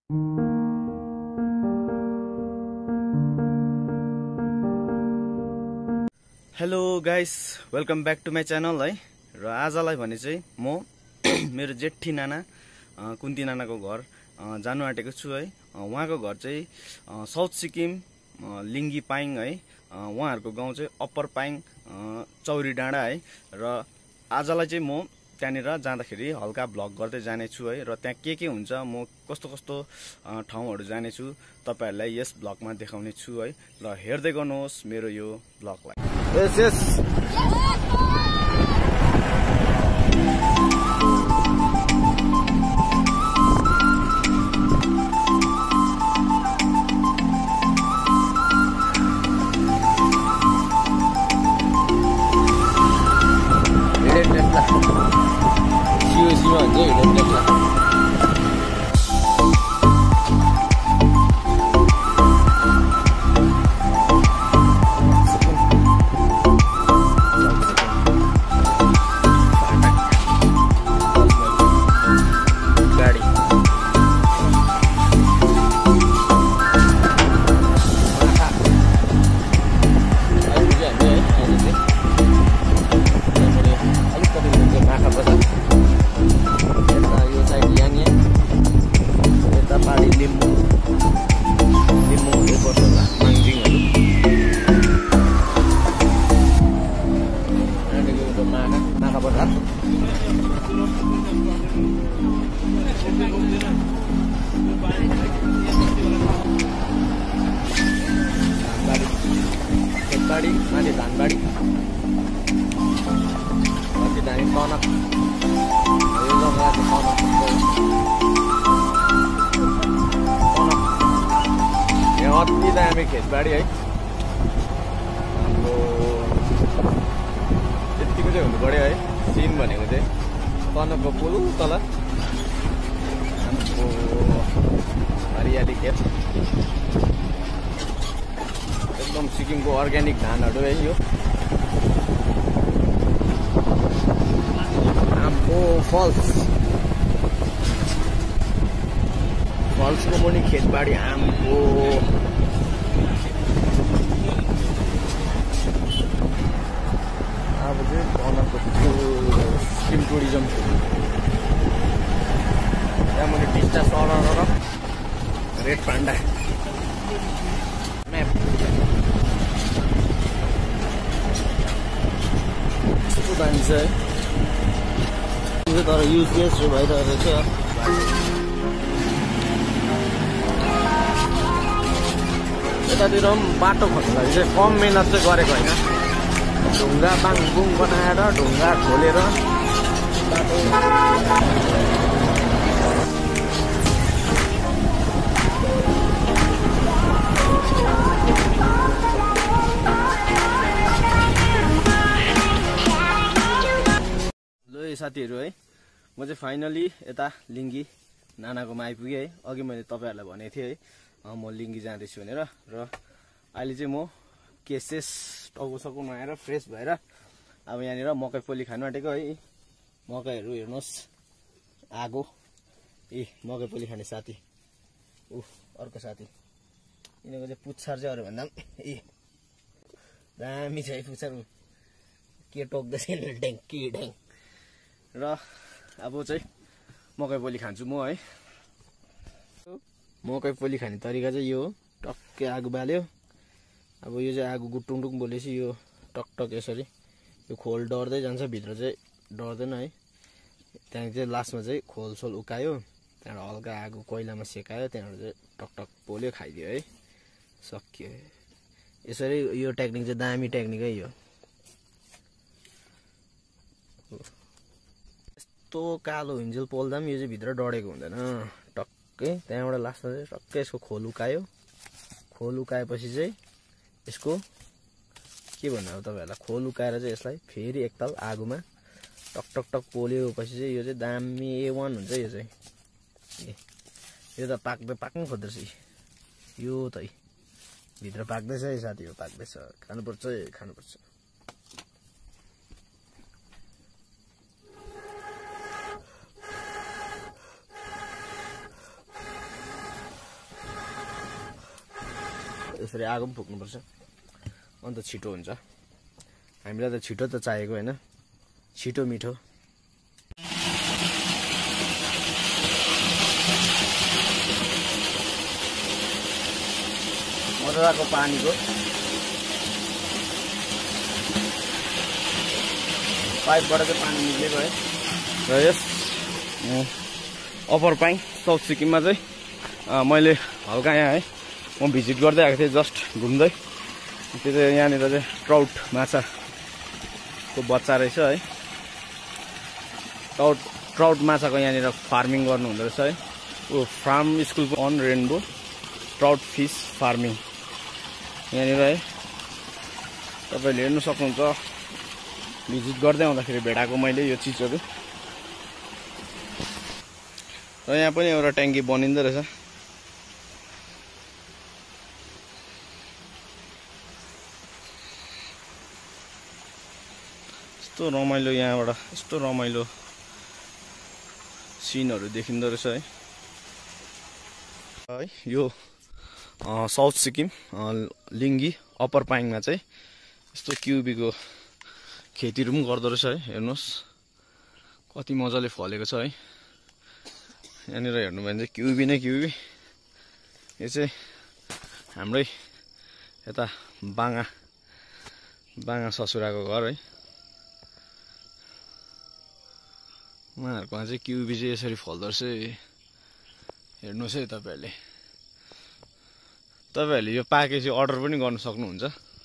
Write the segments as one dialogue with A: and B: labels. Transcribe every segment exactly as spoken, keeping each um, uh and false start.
A: Hello guys, welcome back to my channel है। र आजलाई भने चाहिँ म मेरो जेठी नाना कुन्ती नानाको घर जानु आँटेको छु है। उहाँको घर चाहिँ साउथ सिक्किम लिङ्गी पाइङ है। उहाँहरूको गाउँ चाहिँ अप्पर पाइङ चौरी डाँडा है। र आजलाई चाहिँ म त्यहाँनिर जाँदाखेरि हल्का भ्लग गर्दै जानेछु है। र त्यहाँ के के हुन्छ, म कस्तो कस्तो ठाउँहरू जानेछु तपाईहरुलाई यस भ्लगमा देखाउने छु है। र हेर्दै गर्नुहोस् मेरो यो भ्लगलाई। यस यस खेतबाडी माथि धानबाडी माथि धानी कनक यो जग्गा चाहिँ कनक कनक यहाँ अति दामी खेतबाडी है। हाम्रो यतिको चाहिँ हुनु पर्यो है। सिन भनेको चाहिँ कनकको पुल तल हाम्रो हरियाली खेत, एकदम सिक्किमको अर्ग्यानिक धानहरू है यो। आम्बो फल्स फल्सको मुनि खेतबाडी। आम्बो अब चाहिँ कनकको सिक्किम टुरिज्म त्यहाँ मुनि टिस्टा सरर र रेड पान्डा म्याप जान्छ है। तर युजलेस भइरहेको छ। यतातिर पनि बाटो खोज्नलाई चाहिँ कम मेहनत चाहिँ गरेको होइन। ढुङ्गा बाङबुङ बनाएर ढुङ्गा खोलेर बाटो साथीहरू है। म चाहिँ फाइनली यता लिङ्गी नानाकोमा आइपुगेँ है। अघि मैले तपाईँहरूलाई भनेको थिएँ है म लिङ्गी जाँदैछु भनेर। र अहिले चाहिँ म केसेस टाउको सको नुहाएर फ्रेस भएर अब यहाँनिर मकै पोली खानु आँटेको है। मकैहरू हेर्नुहोस्, आगो ए मकै पोली खाने साथी ऊ अर्को साथी। यिनीहरूको चाहिँ पुच्छर चाहिँ अरू भन्दा पनि ए दामी छ है पुच्छर। के टोक्दैछ ढ्याङ कि ढ्याङ। र अब चाहिँ मकै पोली खान्छु म है। मकै पोली खाने तरिका चाहिँ यो हो। टक्कै आगो बाल्यो। अब यो चाहिँ आगो गुटुङटुङ बोलेपछि यो टकटक यसरी यो खोल डढ्दै जान्छ, भित्र चाहिँ डढ्दैन है। त्यहाँदेखि चाहिँ लास्टमा चाहिँ खोलसोल उकायो, त्यहाँबाट हल्का आगो कोइलामा सेकायो, त्यहाँबाट चाहिँ टकटक पोल्यो, खाइदियो है। सकियो। यसरी यो टेक्निक चाहिँ दामी टेक्निकै यो। यस्तो कालो हिन्जेल पोल्दा पनि यो चाहिँ भित्र डढेको हुँदैन टक्कै। त्यहाँबाट लास्टमा चाहिँ टक्कै यसको खोल उकायो। खोल उकाएपछि चाहिँ यसको के भन्नु अब तपाईँहरूलाई, खोल उकाएर चाहिँ यसलाई फेरि एकताल आगोमा टक टक टक पोल्योपछि चाहिँ यो चाहिँ दामी ए वान हुन्छ यो चाहिँ। ए यो त पाक्दै पाक्नु खोज्दैछ यो त भित्र पाक्दैछ है साथी, यो पाक्दैछ। खानुपर्छ खानुपर्छ। यसरी आगो पनि फुक्नुपर्छ, अन्त छिटो हुन्छ। हामीलाई त छिटो त चाहिएको होइन, छिटो मिठो। मजाको पानीको पाइपबाट चाहिँ पानी निक्लेको है। र यस अप्पर पाइङ साउथ सिक्किममा चाहिँ मैले हल्का यहाँ है म भिजिट गर्दै आएको थिएँ, जस्ट घुम्दै। त्यो चाहिँ यहाँनिर चाहिँ ट्राउट माछाको बच्चा रहेछ है। ट्राउट ट्राउट माछाको यहाँनिर फार्मिङ गर्नु हुँदो रहेछ है। ओ फार्म स्कुलको अन रेनबो ट्राउट फिस फार्मिङ यहाँनिर है तपाईँले हेर्नु सक्नुहुन्छ। भिजिट गर्दै आउँदाखेरि भेटाएको मैले यो चिजहरू। र यहाँ पनि एउटा ट्याङ्की बनिँदो रहेछ। यस्तो रमाइलो, यहाँबाट यस्तो रमाइलो सिनहरू देखिँदो रहेछ है। है यो साउथ सिक्किम लिङ्गी अप्पर पाइङमा चाहिँ यस्तो क्युबीको खेतीहरू पनि गर्दो रहेछ है। हेर्नुहोस् कति मजाले फलेको छ है। यहाँनिर हेर्नु भयो भने चाहिँ क्युबी नै क्युबी। यो चाहिँ हाम्रै यता बाङा बाङा ससुराको घर है। उहाँहरूकोमा चाहिँ क्युबी चाहिँ यसरी फल्दो रहेछ। हेर्नुहोस् है तपाईँहरूले तपाईँहरूले यो पाकेपछि अर्डर पनि गर्न सक्नुहुन्छ।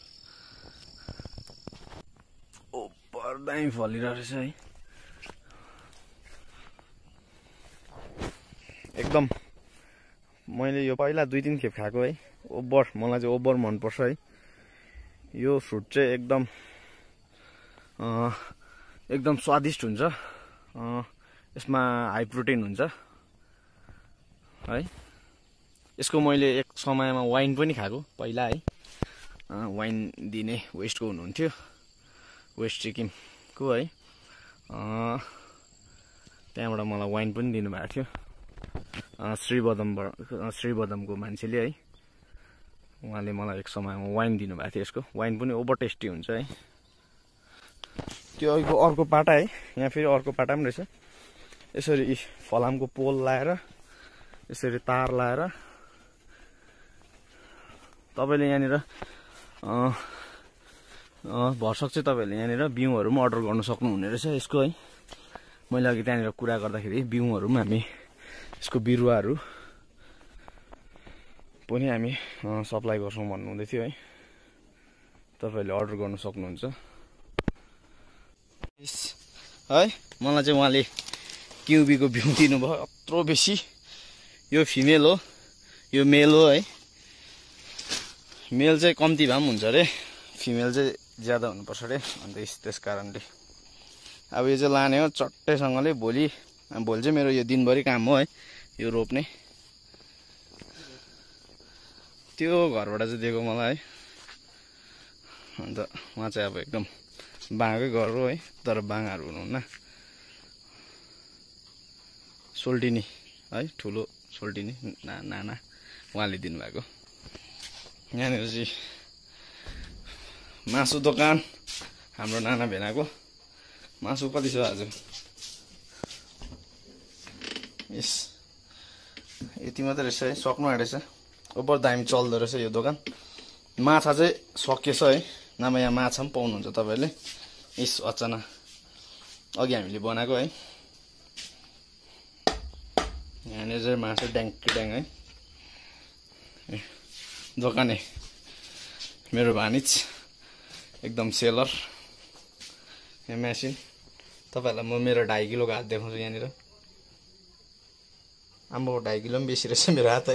A: ओपर दामी फलिरहेको रहेछ है। एकदम मैले यो पहिला दुई तिन खेप खाएको है। ओभर मलाई चाहिँ ओभर मनपर्छ है। यो फ्रुट चाहिँ एकदम एकदम स्वादिष्ट हुन्छ। यसमा हाई प्रोटिन हुन्छ है। यसको मैले एक समयमा वाइन पनि खाएको पहिला है। वाइन दिने वेस्टको हुनुहुन्थ्यो, वेस्ट सिक्किमको है। त्यहाँबाट मलाई वाइन पनि दिनुभएको थियो श्रीबदमबाट, श्रीबदमको मान्छेले है। उहाँले मलाई एक समयमा वाइन दिनुभएको थियो। यसको वाइन पनि ओभर टेस्टी हुन्छ है। त्यो अहिलेको अर्को पाटा है। यहाँ फेरि अर्को पाटा पनि रहेछ। यसरी फलामको पोल लाएर यसरी तार लाएर तपाईँले यहाँनिर भरसक चाहिँ तपाईँहरूले यहाँनिर बिउहरू पनि अर्डर गर्नु सक्नुहुने रहेछ यसको है। मैले अघि त्यहाँनिर कुरा गर्दाखेरि बिउहरू पनि हामी यसको बिरुवाहरू पनि हामी सप्लाई गर्छौँ भन्नुहुँदै थियो है। तपाईँहरूले अर्डर गर्नु सक्नुहुन्छ है। मलाई चाहिँ उहाँले क्युबीको बिउ दिनुभयो यत्रो बेसी। यो फिमेल हो, यो मेल हो है। मेल चाहिँ कम्ती भए पनि हुन्छ अरे, फिमेल चाहिँ ज्यादा हुनुपर्छ अरे। अन्त त्यस कारणले अब यो चाहिँ लाने हो चट्टैसँगले। भोलि भोलि चाहिँ मेरो यो दिनभरि काम हो है यो रोप्ने। त्यो घरबाट चाहिँ दिएको मलाई है। अन्त उहाँ चाहिँ अब एकदम बाँकै घर हो है, तर बाँगाहरू हुनुहुन्न। सोल्टिनी है, ठुलो सोल्टिनी ना नाना उहाँले दिनुभएको। यहाँनिर चाहिँ मासु दोकान हाम्रो नाना भेनाको। मासु कति छ आज? यस यति मात्रै रहेछ है, सक्नु आँटेछ। ओभर दामी चल्दो रहेछ यो दोकान। माछा चाहिँ सकिएछ है, नभए यहाँ माछा पनि पाउनुहुन्छ तपाईँहरूले। यस अचाना अघि हामीले बनाएको है। यहाँनिर चाहिँ मासु ड्याङ्की ड्याङ है। दोकाने मेरो भानिज एकदम सेलर। यहाँ मेसिन तपाईँहरूलाई म मेरो ढाई किलोको हात देखाउँछु। यहाँनिर आम्बो ढाई किलो पनि बेसी रहेछ मेरो हात है।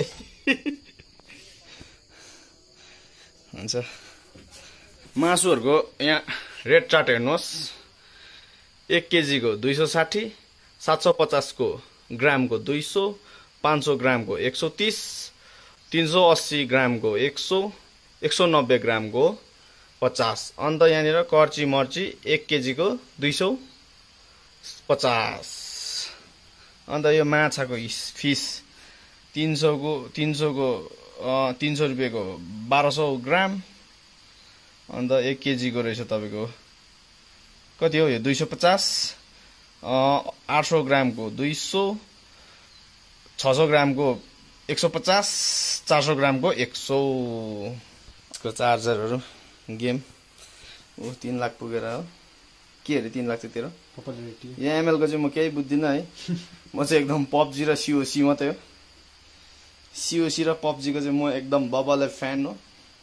A: हुन्छ मासुहरूको यहाँ रेट चार्ट हेर्नुहोस्। एक केजीको दुई सौ साठी, सात सौ पचासको ग्रामको दुई सौ, पाँच सौ ग्रामको एक सौ तीस, तीन सौ अस्सी ग्रामको एक सौ, एक सौ नब्बे ग्रामको पचास। अन्त यहाँनिर कर्ची मर्ची एक केजीको दुई सौ पचास। अन्त यो माछाको फिस तीन सौको तीन सौको तीन सौ रुपियाँको बाह्र सौ ग्राम अन्त एक केजीको रहेछ तपाईँको कति हो यो दुई सौ पचास आठ सौ ग्रामको दुई सौ छ सौ ग्रामको एक सौ पचास चार सौ ग्रामको एक सौ यसको चार्जरहरू गेम ऊ तीन लाख पुगेर हो के अरे तीन लाख चाहिँ तेरो यहाँ एमएलको चाहिँ म केही बुझ्दिनँ है म चाहिँ एकदम पब्जी र सिओसी मात्रै हो सिओसी र पब्जीको चाहिँ म एकदम बबल फ्यान हो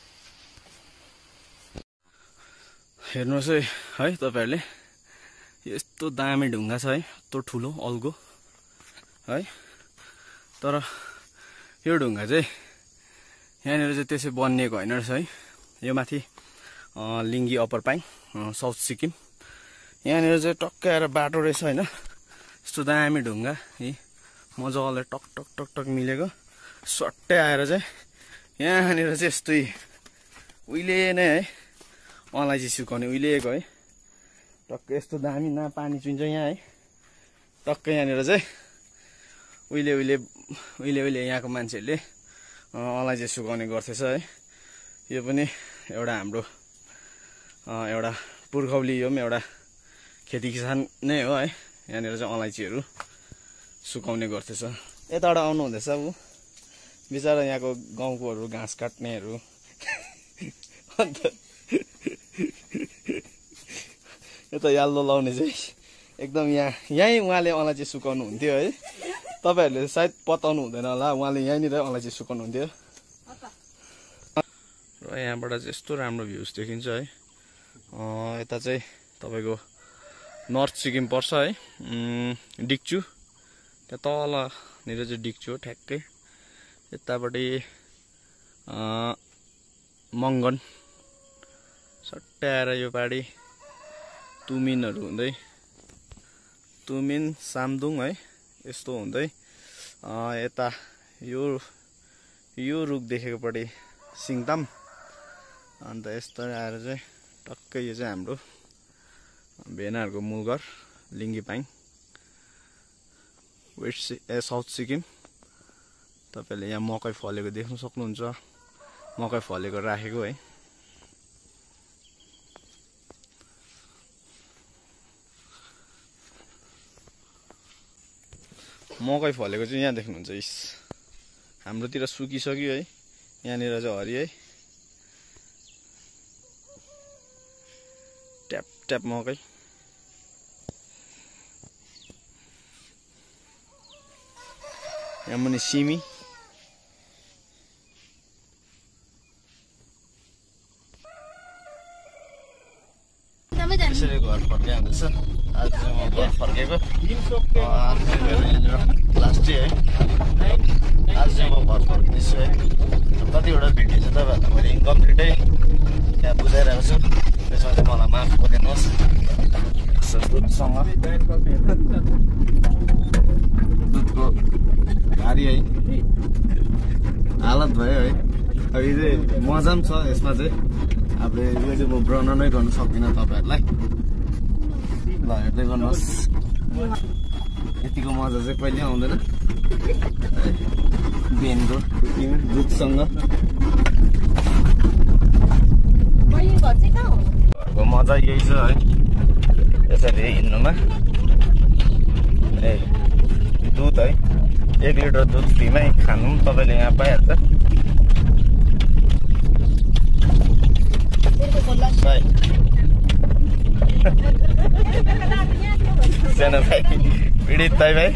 A: हेर्नुहोस् है है तपाईँहरूले यस्तो दामी ढुङ्गा छ है यस्तो ठुलो अल्गो है तर यो ढुङ्गा चाहिँ यहाँनिर चाहिँ त्यसै बनिएको होइन रहेछ है यो माथि लिङ्गी अप्पर पाइङ साउथ सिक्किम यहाँनिर चाहिँ टक्कै आएर बाटो रहेछ होइन यस्तो दामी ढुङ्गा है मजाले टक टक टक टक मिलेको सट्टै आएर चाहिँ यहाँनिर चाहिँ यस्तै उहिले नै है अलैँची सुकाउने उहिलेको है टक्कै यस्तो दामी न पानी चुइन्छ यहाँ है टक्कै यहाँनिर चाहिँ उहिले उहिले उहिले उहिले यहाँको मान्छेहरूले अलैँची सुकाउने गर्थेछ है यो पनि एउटा हाम्रो एउटा पुर्खौली यो पनि एउटा खेती किसान नै हो है यहाँनिर चाहिँ अलैँचीहरू सुकाउने गर्थेछ यताबाट आउनु हुँदैछ ऊ बिचरा यहाँको गाउँकोहरू घाँस काट्नेहरू अन्त यता याल्लो लाउने चाहिँ एकदम यहाँ यहीँ उहाँले अलैँची सुकाउनु हुन्थ्यो है तपाईँहरूले सायद पताउनु हुँदैन होला उहाँले यहीँनिर अलैँची सुकाउनु हुन्थ्यो र यहाँबाट चाहिँ यस्तो राम्रो भ्युज देखिन्छ है यता चाहिँ तपाईँको नर्थ सिक्किम पर्छ है डिक्चु त्यहाँ तलनिर चाहिँ डिक्चु हो ठ्याक्कै यतापट्टि मङ्गन सट्टै आएर यो पाडि तुमिनहरू हुँदै तुमिन सामदुङ है यस्तो हुँदै यता यो यो रुख देखेकोपट्टि सिङताम अन्त यस्तो आएर चाहिँ टक्कै यो चाहिँ हाम्रो भेनाहरूको मूल घर लिङ्गी पाइङ वेस्ट ए साउथ सिक्किम तपाईँले यहाँ मकै फलेको देख्नु सक्नुहुन्छ मकै फलेको राखेको है मकै फलेको चाहिँ यहाँ देख्नुहुन्छ इस हाम्रोतिर सुकिसक्यो है यहाँनिर चाहिँ हरि है ट्याप ट्याप मकै यहाँ मुनि सिमी त्यसरी घर फर्काइहाल्दैछ आज चाहिँ म घर फर्केको आज चाहिँ मेरो यहाँनिर लास्ट डे है आज चाहिँ म घर फर्किँदैछु है कतिवटा भिडियो चाहिँ तपाईँहरूलाई मैले इन्कम्प्लिटै त्यहाँ बुझाइरहेको छु त्यसमा चाहिँ मलाई माफ गरिदिनुहोस् दुधसँग दुधको भारी है हालत भयो है अब यो चाहिँ मजा पनि छ यसमा चाहिँ अब यो चाहिँ म वर्णनै गर्न सक्दिनँ तपाईँहरूलाई ल हेर्दै गर्नुहोस् यतिको मजा चाहिँ कहिले आउँदैन बिहानको दुधसँग घरको मजा यही छ है यसरी हिँड्नुमा ए दुध है एक लिटर दुध फ्रीमै खानु पनि तपाईँले यहाँ पाइहाल्छ सानो भाइ पीडित दाइ भाइ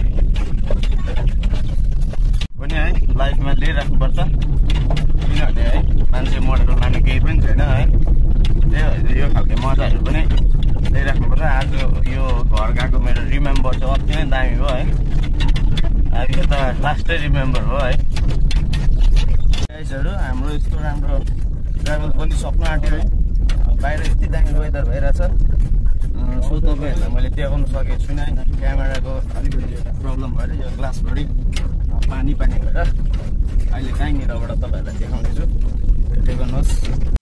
A: पनि है लाइफमा लिइराख्नुपर्छ किनभने है मान्छे मरेर लाने केही पनि छैन है त्यही भएर यो खालको मजाहरू पनि लिइराख्नुपर्छ आज यो घर गएको मेरो रिमेम्बर चाहिँ अति नै दामी हो है अब यो त लास्टै रिमेम्बर हो है गाइजहरू हाम्रो यस्तो राम्रो ट्राभल पनि सक्नु आँट्यो है बाहिर यति दामी वेदर भइरहेछ सो तपाईँहरूलाई मैले देखाउन सकेको छुइनँ होइन क्यामेराको अलिकति प्रब्लम भएर यो ग्लासभरि पानी पानी भएर अहिले कहीँनिरबाट तपाईँहरूलाई देखाउनेछु हेर्दै गर्नुहोस्